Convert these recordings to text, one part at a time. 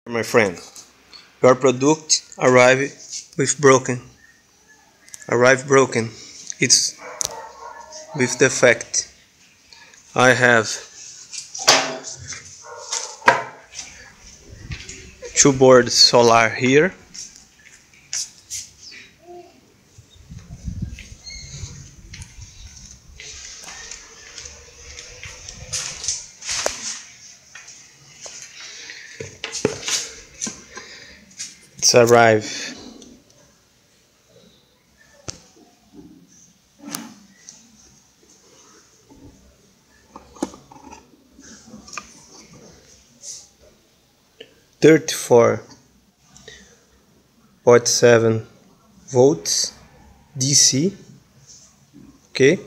My friend, your product arrived broken. It's with defect. I have 2 boards solar here. It's arrived. .7 volts DC. Okay,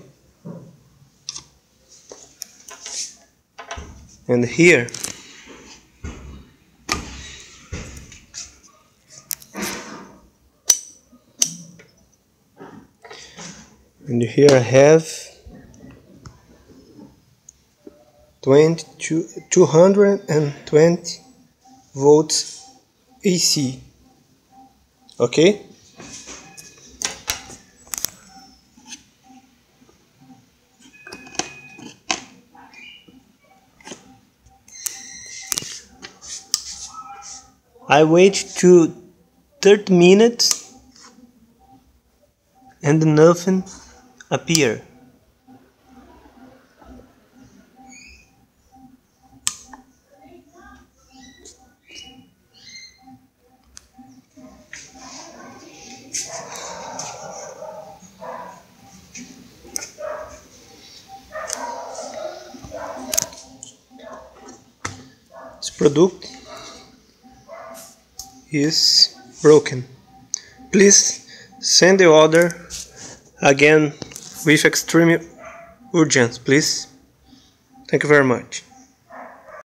and here I have 220 volts AC. Okay, I wait to 30 minutes and nothing appear. This product is broken. Please send the order again with extreme urgency, please. Thank you very much.